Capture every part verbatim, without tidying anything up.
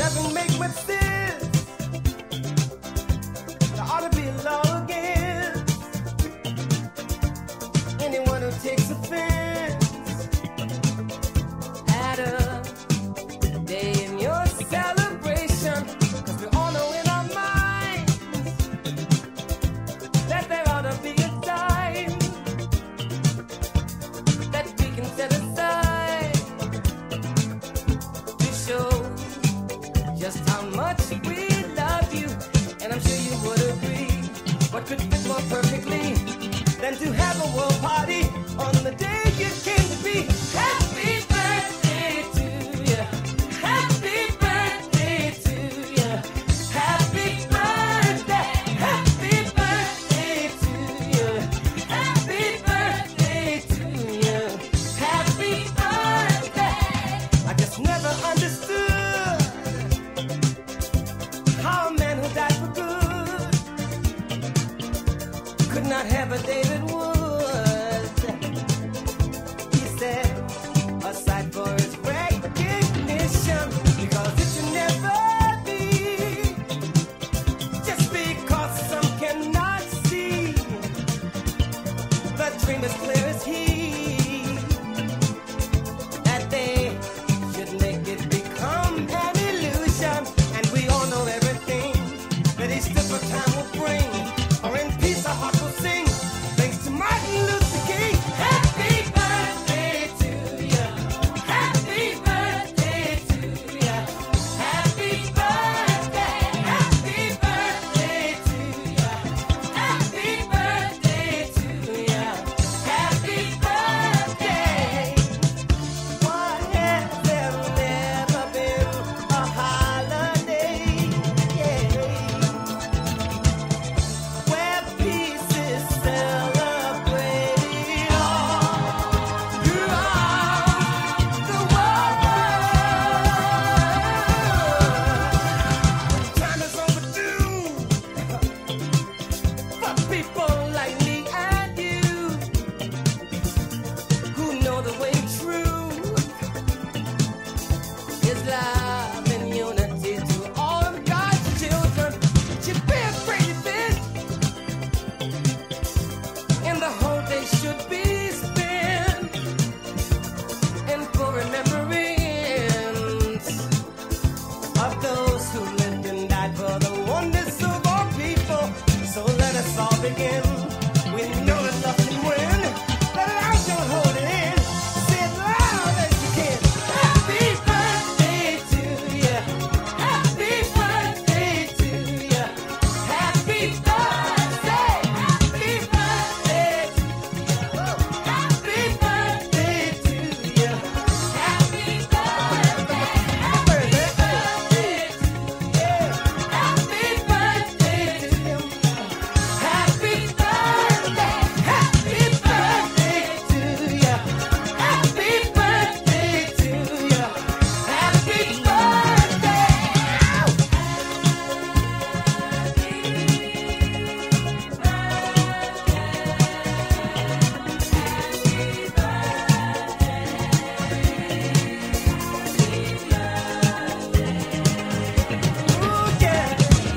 doesn't make much sense. There ought to be a law against anyone who takes offense at a day in your celebration. 'Cause we all know in our minds that there ought to be a time that we can set aside to show just how much we love you. And I'm sure you would agree, what could fit more perfectly than to have a world party on the day you came to be. Happy birthday to you. Happy birthday to you. Happy birthday. Happy birthday to you. Happy birthday to you. Happy birthday. I just never understood how a man who died for good could not have a David Wood. He said, aside for his recognition, because it should never be just because some cannot see the dream as clear as he, that they should make it become an illusion. And we all know everything that each different time will bring, or in peace our heart will sing. Thanks to Martin Luther King. Happy birthday to you. Happy birthday to you. Happy birthday. Happy birthday to you. Happy birthday to you. Happy birthday. Why has there never been a holiday? Yeah. Where peace is celebrated all throughout the world. Time is overdue for people like me and you, who know the way true is love and unity to all of God's children. You be afraid of it, and the whole day should be spent in full remembrance of those who lived and died for the oneness of all people. So let us all begin. We know that nothing win. Let it out, don't hold it in. Say it loud as you can. Happy birthday to you. Happy birthday to you. Happy birthday. Happy birthday to you. Happy birthday to you. Happy birthday. Happy birthday to you. Happy birthday to you. Happy birthday. Happy birthday to you. Happy birthday to you. Happy Ooh, yeah.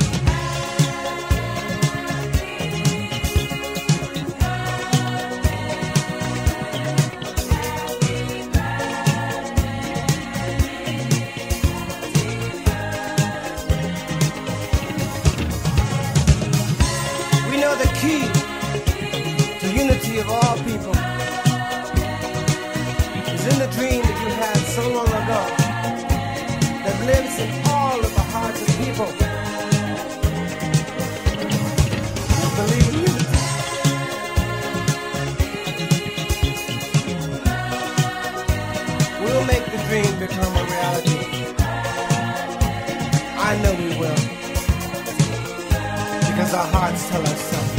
We know the key to unity of all people is in the dream that you had so long ago, that lives in all of the hearts of people who believe in unity. We'll make the dream become a reality. I know we will, because our hearts tell us so.